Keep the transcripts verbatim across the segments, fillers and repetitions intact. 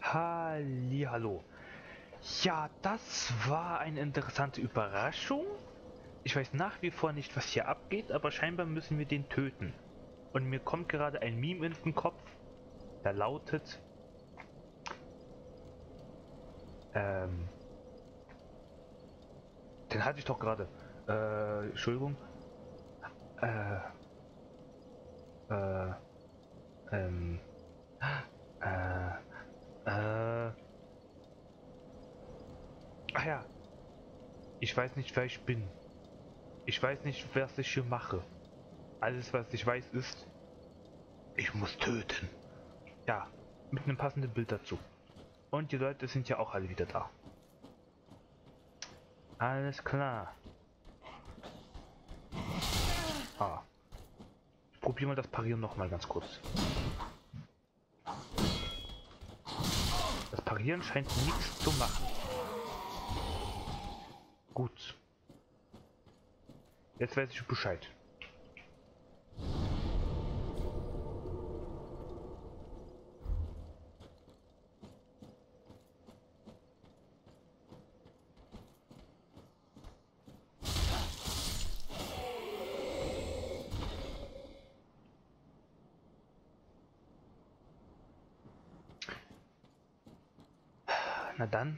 Hallihallo. Ja, das war eine interessante Überraschung. Ich weiß nach wie vor nicht, was hier abgeht, aber scheinbar müssen wir den töten. Und mir kommt gerade ein Meme in den Kopf, der lautet... Ähm... Den hatte ich doch gerade. Äh, Entschuldigung. Äh... Äh... Ähm... Äh... Äh... Ach ja. Ich weiß nicht, wer ich bin. Ich weiß nicht, was ich hier mache. Alles, was ich weiß, ist... Ich muss töten. Ja, mit einem passenden Bild dazu. Und die Leute sind ja auch alle wieder da. Alles klar. Ah. Ich probiere mal das Parieren noch mal ganz kurz. Das Parieren scheint nichts zu machen. Gut. Jetzt weiß ich Bescheid. Na dann.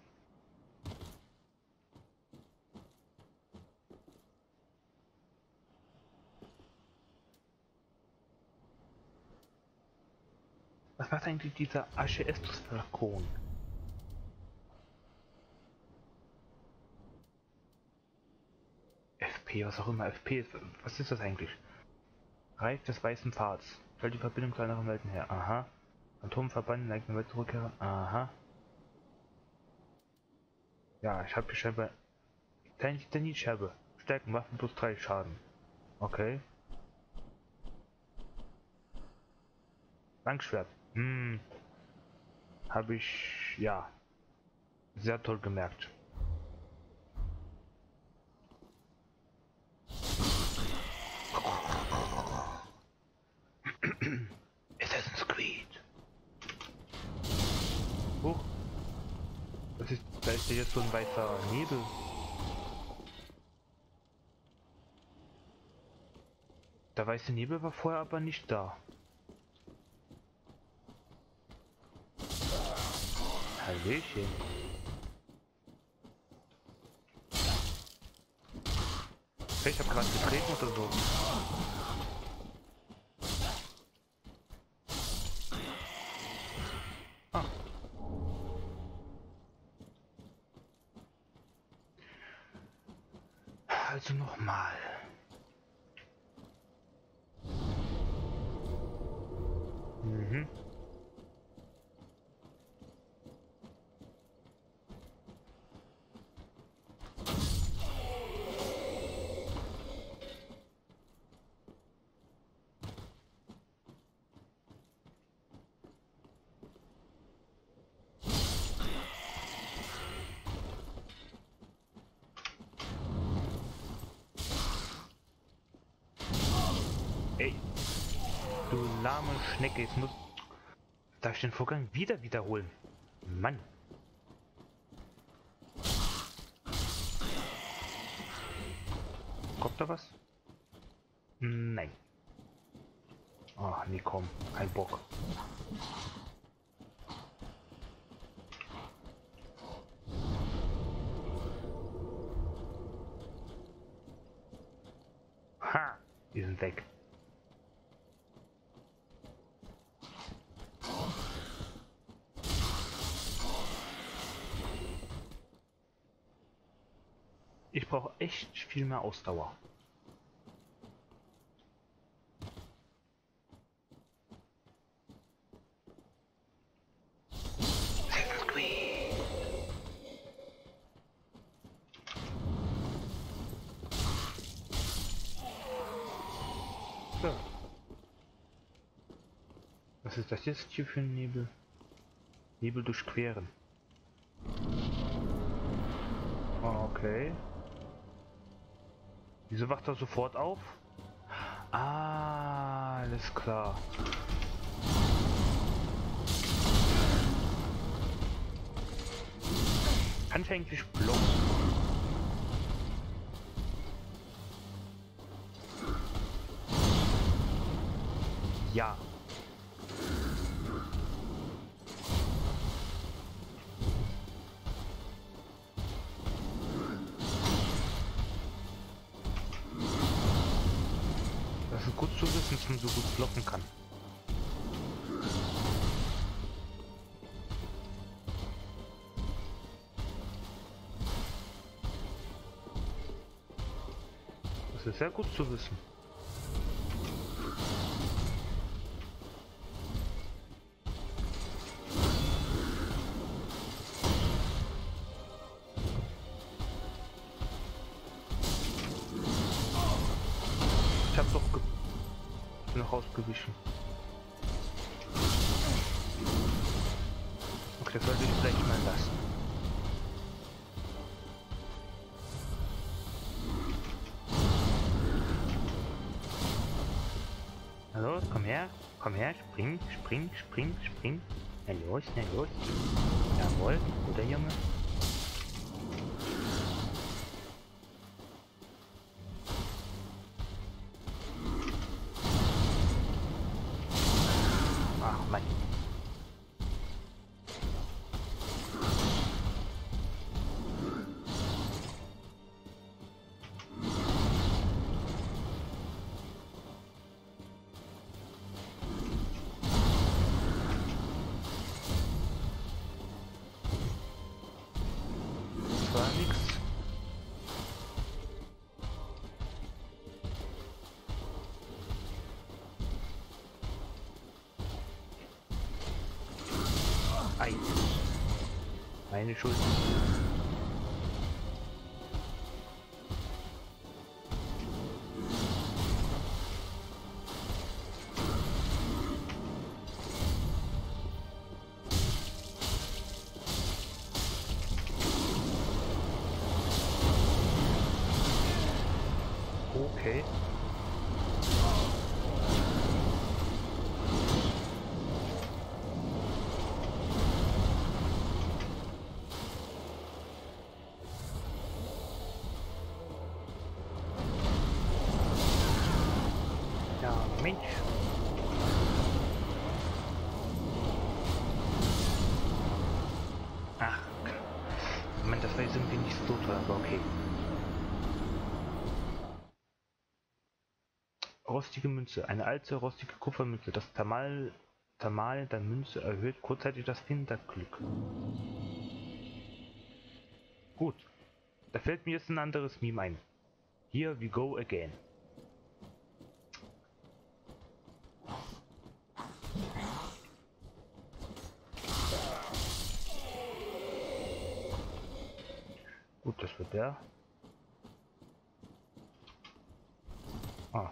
Was macht eigentlich dieser Asche-Estus-Flakon? F P, was auch immer F P ist. Was ist das eigentlich? Reif des weißen Pfads. Stellt die Verbindung zu anderen Welten her. Aha. Phantomverband in eigene Welt zurückkehren. Aha. Ja, ich habe hier scheinbar... Titanietscherbe. Stärken, Waffen plus drei Schaden. Okay. Langschwert. Hm. Habe ich... ja. Sehr toll gemerkt. Assassin's Creed. Huch. Das ist... Da ist ja jetzt so ein weißer Nebel. Der weiße Nebel war vorher aber nicht da. Hallöchen. Ich hab gerade getreten oder so. Ah. Also nochmal. Mhm. Ey, du lahme Schnecke, jetzt muss... Darf ich den Vorgang wieder wiederholen? Mann. Kommt da was? Nein. Ach nee, komm, kein Bock. Ha, die sind weg. Ich brauche echt viel mehr Ausdauer. So. Was ist das jetzt hier für ein Nebel? Nebel durchqueren. Okay. Wieso wacht er sofort auf? Ah, alles klar. Kann ich eigentlich blocken? Ja. Das ist gut zu wissen, dass man so gut blocken kann. Das ist sehr gut zu wissen. Ich hab doch ge bin noch rausgewichen. Okay, das sollte ich vielleicht mal lassen. Hallo, komm her, komm her, spring, spring, spring, spring. Na los, na los. Jawohl, guter Junge. Ach Mann. Das war nix. Ei. Meine Schuld. Okay. Ja, Mensch. Ach, ich meine, das war jetzt irgendwie nicht so toll, aber okay. Rostige Münze. Eine alte, rostige Kupfermünze. Das Thermal, Thermal der Münze erhöht kurzzeitig das Finderglück. Gut. Da fällt mir jetzt ein anderes Meme ein. Here we go again. Gut, das wird der. Ah.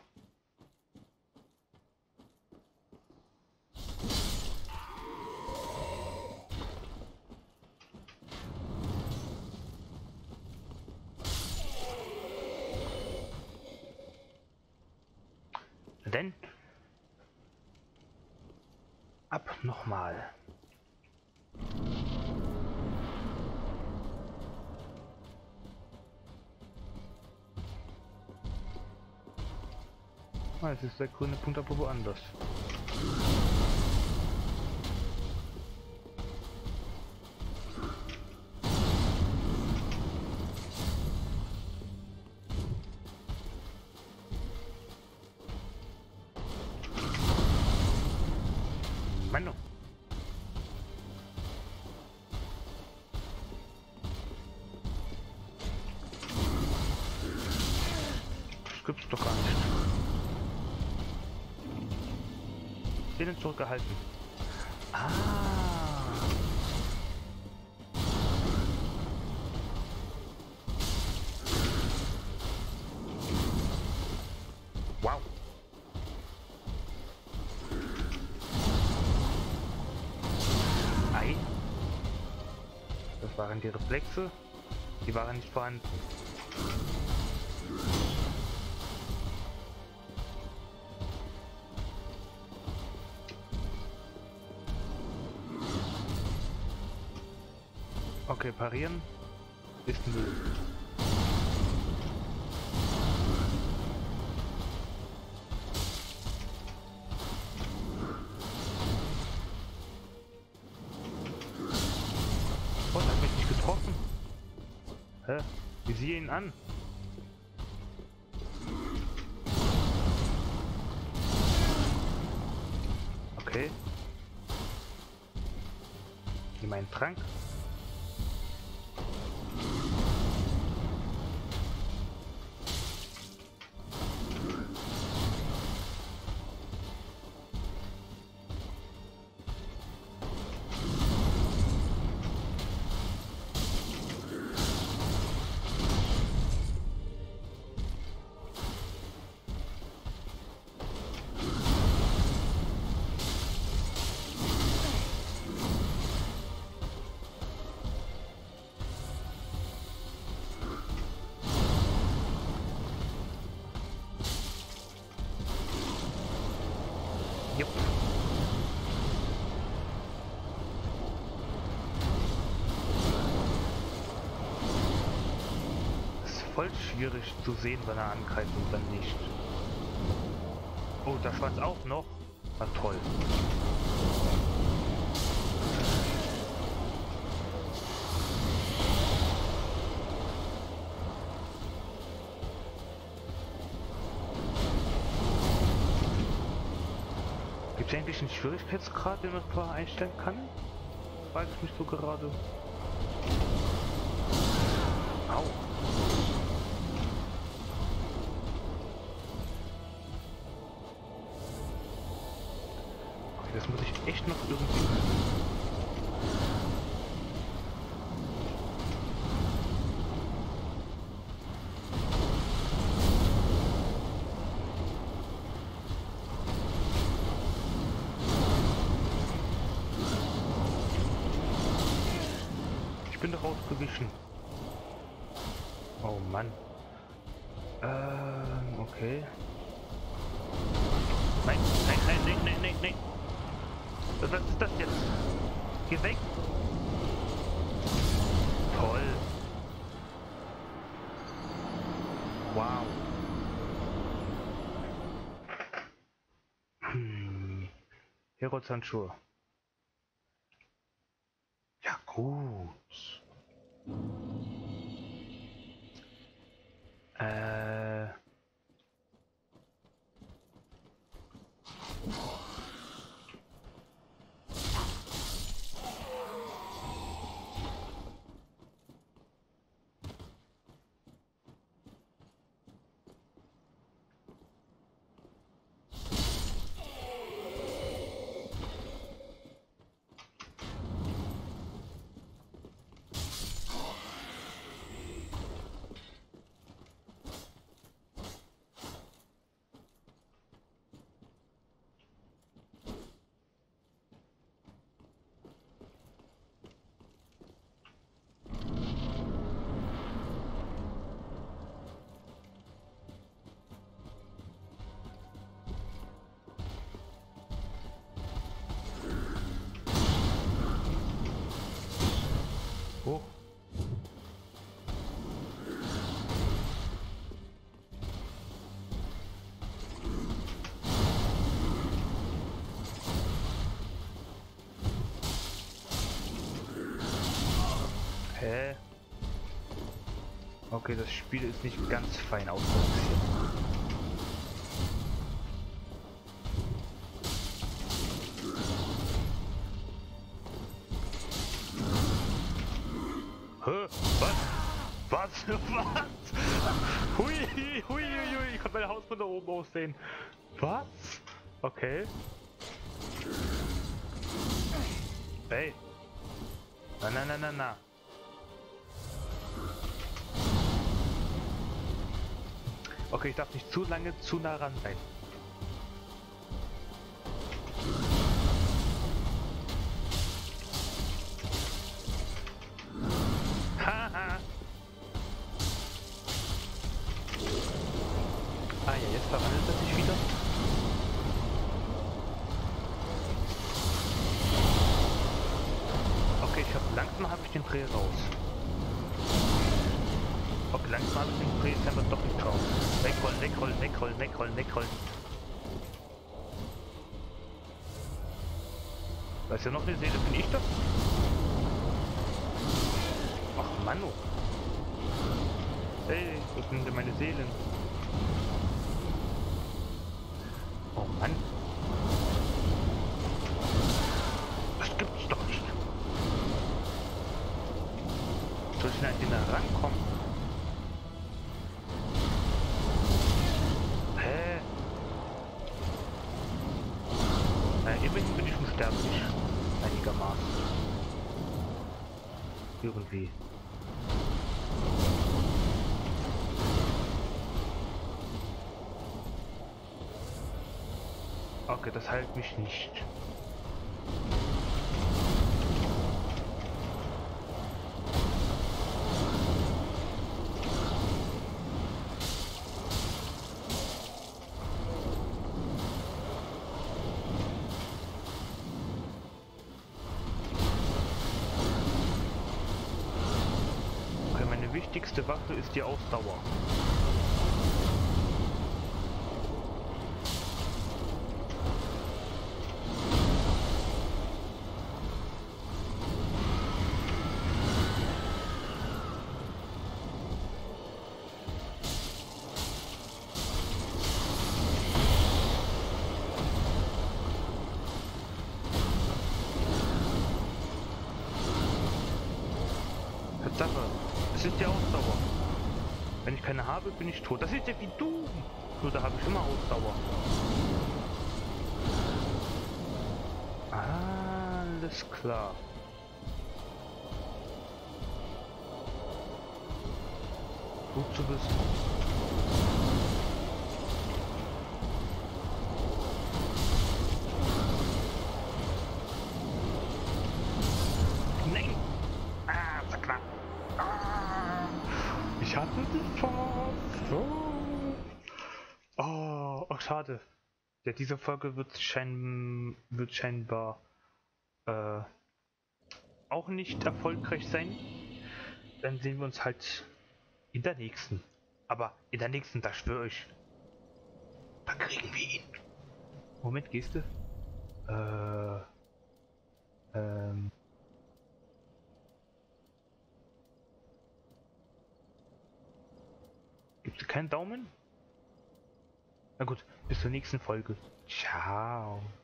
Denn ab nochmal. Ah, es ist der grüne Punkt, aber woanders. Mann, no. Das gibt's doch gar nicht. Den zurückgehalten. Ah. Wow. Ei. Das waren die Reflexe. Die waren nicht vorhanden. Okay, parieren. Ist Müll. Oh, hat mich nicht getroffen. Hä? Wie sieh ihn an? Okay. Nimm meinen Trank. Jupp. Ist voll schwierig zu sehen, wenn er angreift und dann nicht. Oh, da schwarz auch noch. Na toll. Gibt es eigentlich einen Schwierigkeitsgrad, den man vorher einstellen kann? Frage ich mich so gerade. Au. Okay, das muss ich echt noch irgendwie... Ich bin doch ausgewichen. Oh Mann. Ähm, okay. Nein, nein, nein, nein, nein, nein, nein. Was ist das jetzt? Geh weg. Toll. Wow. Hm. Heroldshandschuhe. Ja gut. Äh. Oh. Hä? Okay, das Spiel ist nicht ganz fein ausbalanciert. Hä? Was? Was? Was? Hui, hui, hui, hui. Ich konnte mein Haus von da oben aus sehen. Was? Okay. Hey. Na, na, na, na, na. Okay, ich darf nicht zu lange zu nah ran sein. Haha. Ah ja, jetzt verwandelt er sich wieder. Okay, ich habe langsam habe ich den Dreh raus. Okay, langsam habe ich den Projekt einfach doch nicht drauf. Wegrollen, wegrollen, wegrollen, wegrollen, wegrollen. Da ist ja noch eine Seele, bin ich das? Ach Mann, oh. Hey, wo sind denn meine Seelen? Oh Mann. Das gibt's doch nicht. Soll ich denn an den da rankommen? Hä? Na, immerhin bin ich unsterblich. Einigermaßen. Irgendwie. Okay, das heilt mich nicht. Okay, meine wichtigste Waffe ist die Ausdauer. Sache. Es ist die Ausdauer. Wenn ich keine habe, bin ich tot. Das ist ja wie du. Nur da habe ich immer Ausdauer. Alles klar. Gut zu wissen. Nein! Ah, zack. Ah, ich hatte die fast. Oh, oh, oh schade. Ja, diese Folge wird, schein, wird scheinbar äh, auch nicht erfolgreich sein. Dann sehen wir uns halt in der nächsten. Aber in der nächsten, da schwöre ich. Da kriegen wir ihn. Moment, gehst du? Äh. Ähm. Gibt es keinen Daumen? Na gut, bis zur nächsten Folge. Ciao.